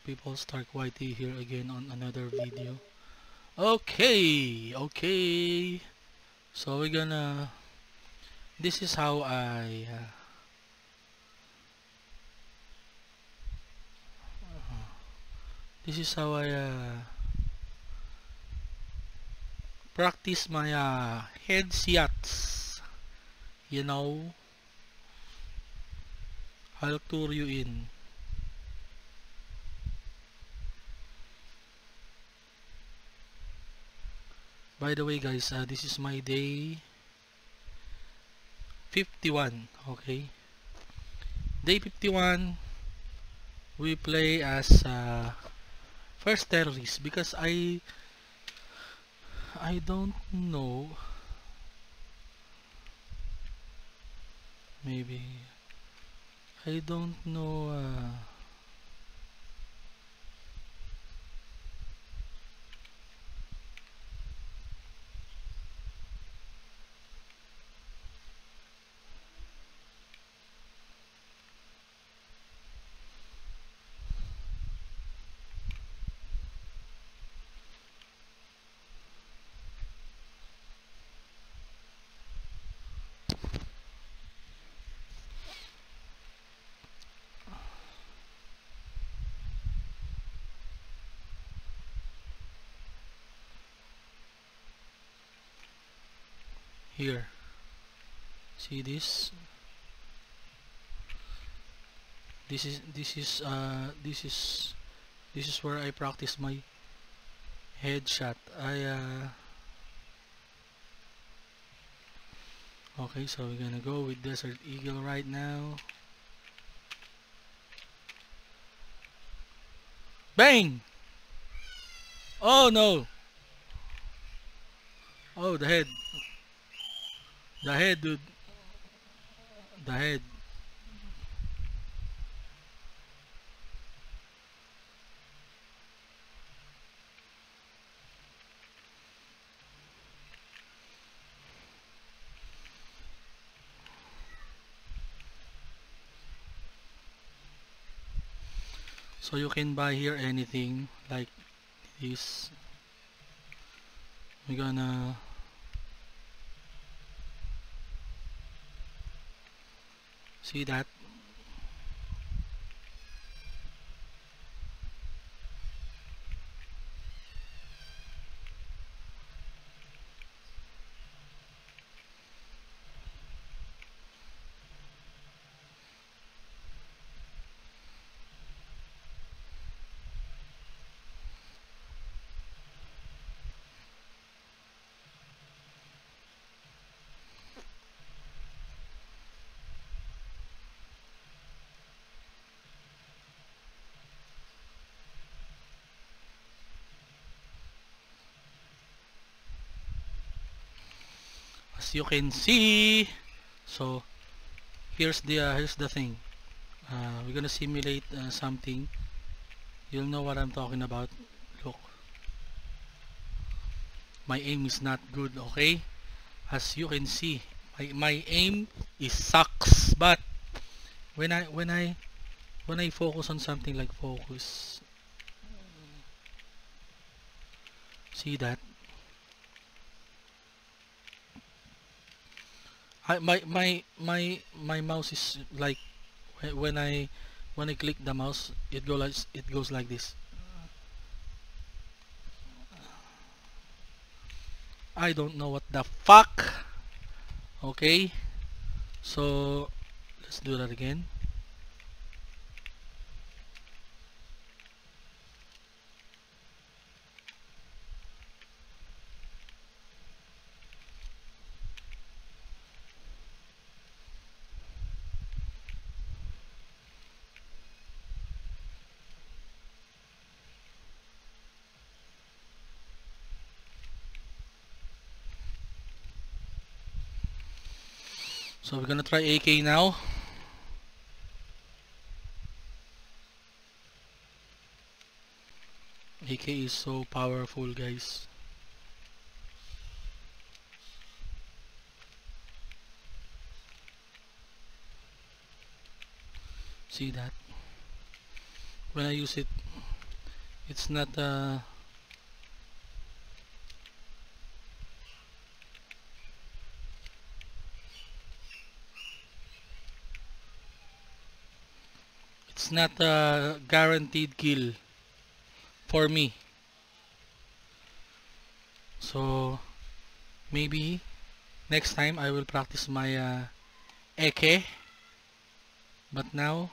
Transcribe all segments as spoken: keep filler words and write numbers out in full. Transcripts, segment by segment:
people, Stark Whitey here again on another video. Okay, okay. So we're gonna. This is how I. Uh, this is how I uh, practice my uh, headshots. You know, I'll tour you in. By the way, guys, uh, this is my day fifty-one. Okay, day fifty-one. We play as uh, first terrorist because I I don't know. Maybe I don't know. Uh, here, see this. This is this is uh this is this is where I practice my headshot. I uh okay, so we're gonna go with Desert Eagle right now. Bang! Oh no! Oh, the head. The head, dude. The head. So you can buy here anything like this. We're gonna see that. As you can see, so here's the uh, here's the thing. Uh, we're gonna simulate uh, something. You'll know what I'm talking about. Look, my aim is not good. Okay, as you can see, my my aim is sucks. But when I when I when I focus on something like focus, see that. I my my my my mouse is like when I when I click the mouse, it go like it goes like this. I don't know what the fuck. Okay, so let's do that again. So we're gonna try A K now. A K is so powerful, guys. See that? When I use it, It's not uh it's not a guaranteed kill for me. So maybe next time I will practice my uh, Eke. But now,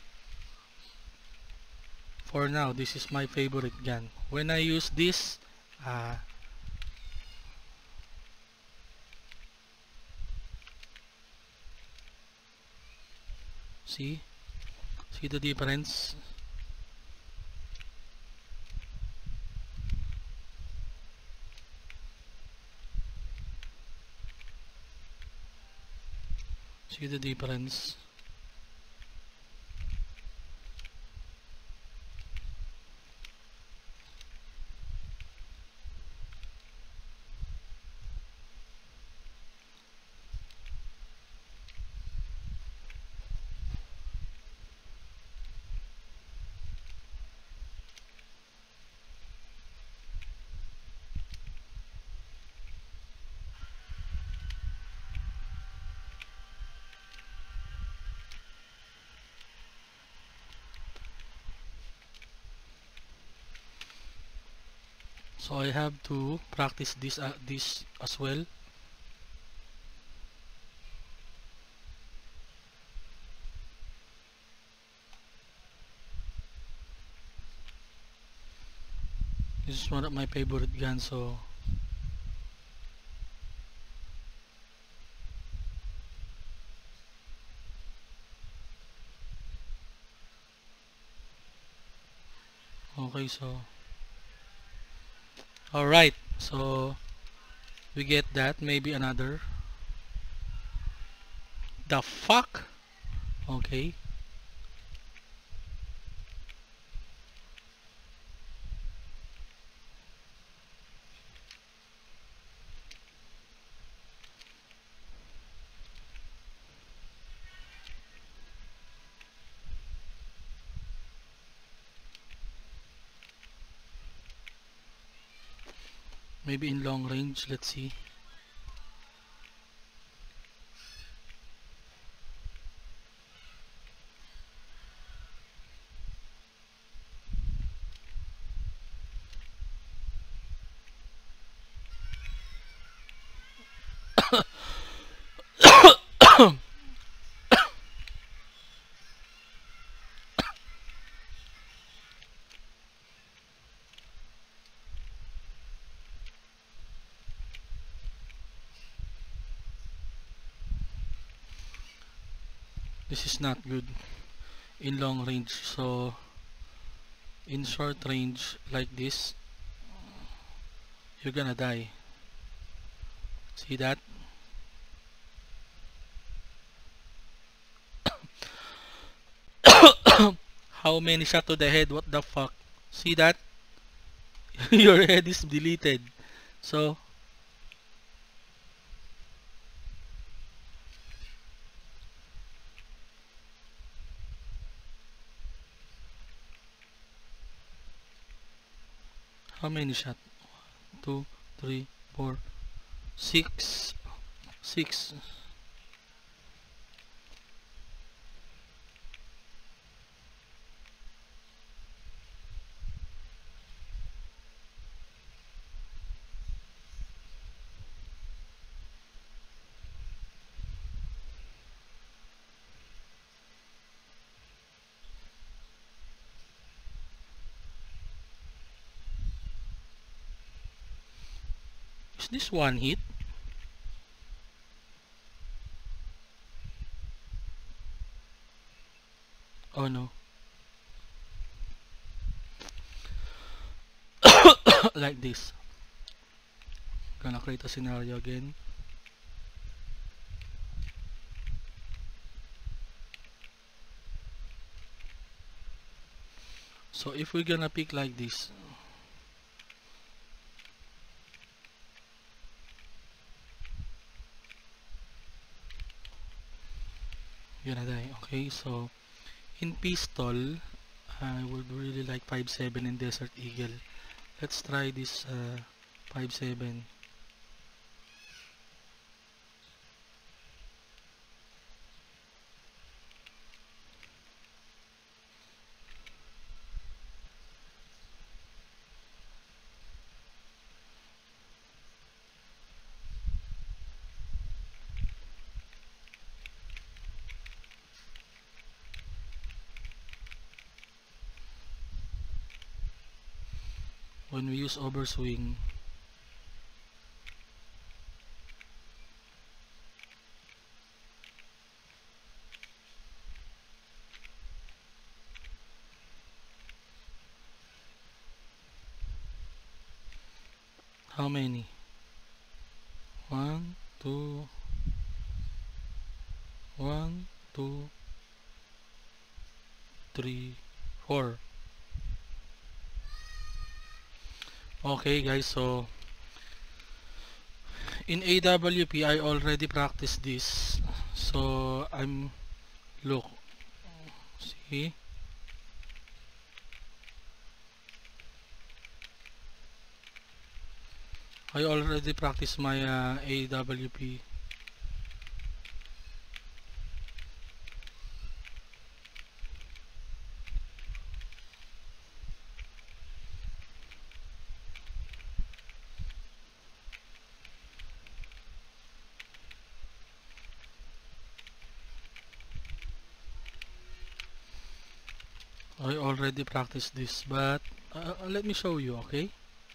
for now, this is my favorite gun. When I use this, uh, see, see the difference. See the difference. So I have to practice this uh, this as well. This is one of my favorite guns, so okay, so alright, so we get that. Maybe another. The fuck? Okay. Maybe in long range, let's see. This is not good in long range, so in short range like this, you're gonna die. See that? How many shot to the head? What the fuck? See that? Your head is deleted. So how many shot? Two, three, four, six, six. Is this one hit? Oh no. Like this. Gonna create a scenario again. So if we're gonna pick like this, you're gonna die. Okay, so in pistol, I would really like five seven and Desert Eagle. Let's try this uh, five seven. When we use overswing, how many? One, two, one, two, three, four. Okay guys, so in A W P I already practiced this. So I'm look, see, I already practiced my uh, A W P. I already practiced this, but uh, uh, let me show you, okay?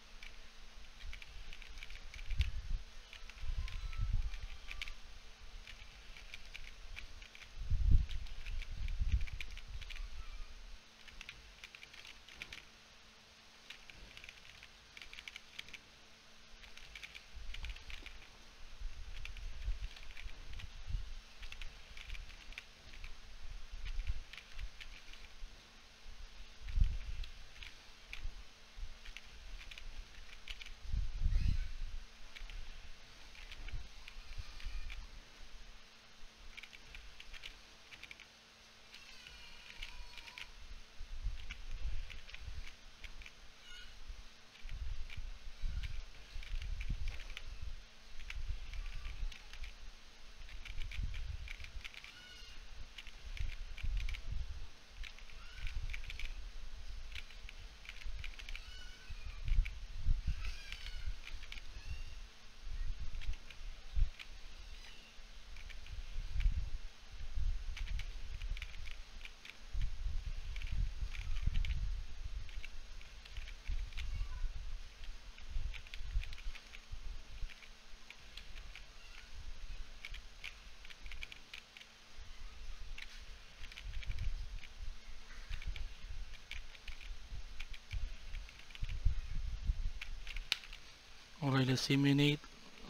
Okay, let's simulate.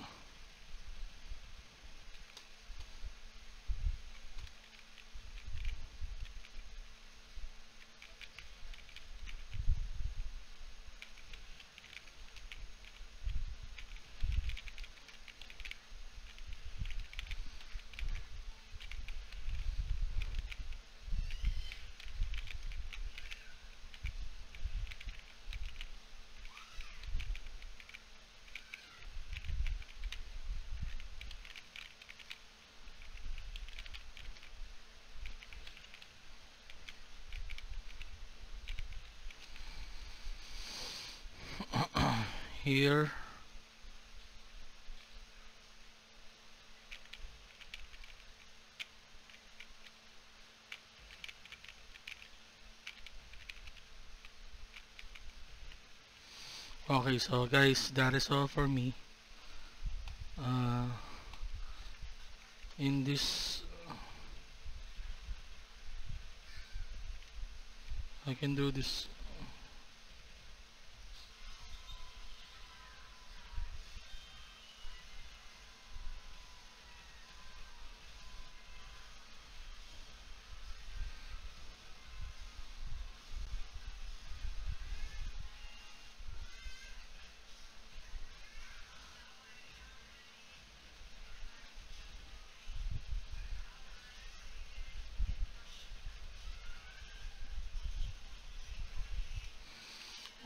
Here, okay, so guys, that is all for me. Uh, in this, I can do this.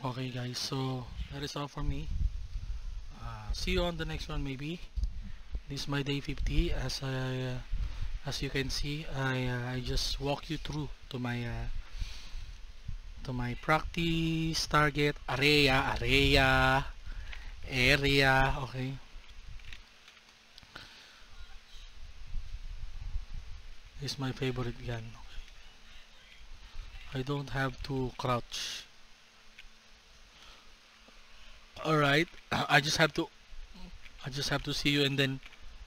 Okay guys, so that is all for me. Uh, see you on the next one maybe. This is my day fifty. As I uh, as you can see, I uh, I just walk you through to my uh, to my practice target area area area. Okay, this is my favorite gun. I don't have to crouch. Alright, I just have to I just have to see you, and then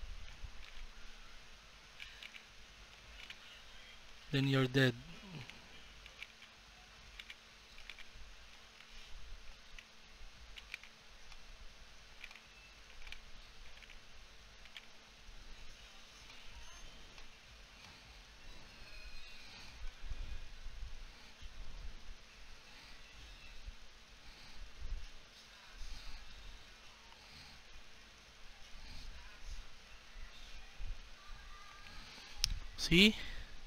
then you're dead. See?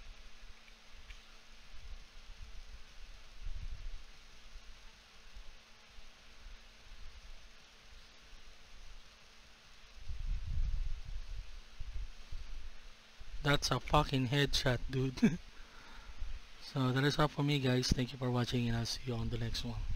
That's a fucking headshot, dude. So that is all for me guys. Thank you for watching, and I'll see you on the next one.